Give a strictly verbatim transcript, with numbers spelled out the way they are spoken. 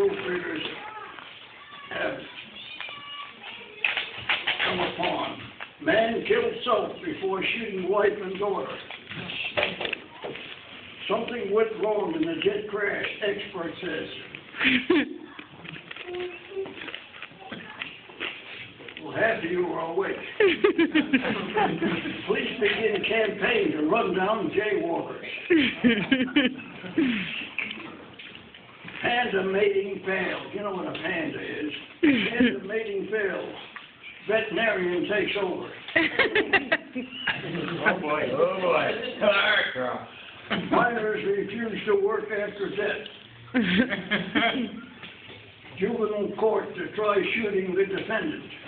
proofreaders have come upon. Man killed self before shooting wife and daughter. Something went wrong in the jet crash, expert says. Well, half of you are awake. Police begin campaign to run down jaywalkers. Panda mating fails. You know what a panda is. Panda mating fails. Veterinarian takes over. Oh boy, oh boy. Minors refuse to work after death. Juvenile court to try shooting the defendant.